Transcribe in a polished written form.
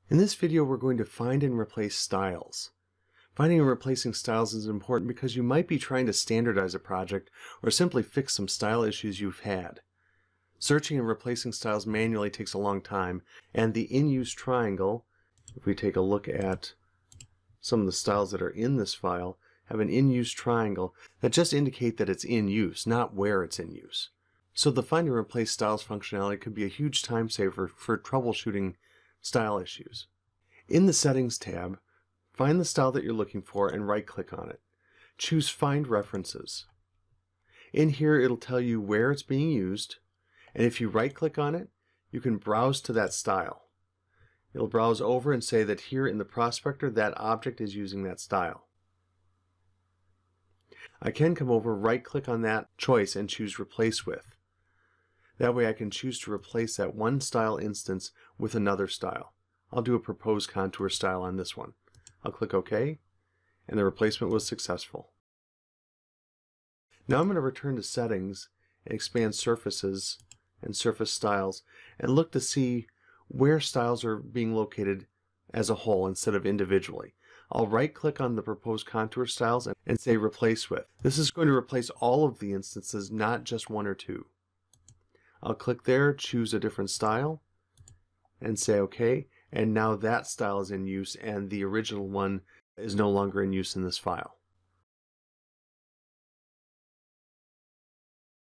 In this video, we're going to find and replace styles. Finding and replacing styles is important because you might be trying to standardize a project or simply fix some style issues you've had. Searching and replacing styles manually takes a long time, and the in-use triangle, if we take a look at some of the styles that are in this file, have an in-use triangle that just indicate that it's in use, not where it's in use. So the find and replace styles functionality could be a huge time saver for troubleshooting style issues. In the Settings tab, find the style that you're looking for and right-click on it. Choose Find References. In here, it'll tell you where it's being used, and if you right-click on it, you can browse to that style. It'll browse over and say that here in the prospector, that object is using that style. I can come over, right-click on that choice, and choose Replace With. That way I can choose to replace that one style instance with another style. I'll do a proposed contour style on this one. I'll click OK, and the replacement was successful. Now I'm going to return to Settings and expand Surfaces and Surface Styles and look to see where styles are being located as a whole instead of individually. I'll right-click on the proposed contour styles and say Replace With. This is going to replace all of the instances, not just one or two. I'll click there, choose a different style, and say OK, and now that style is in use and the original one is no longer in use in this file.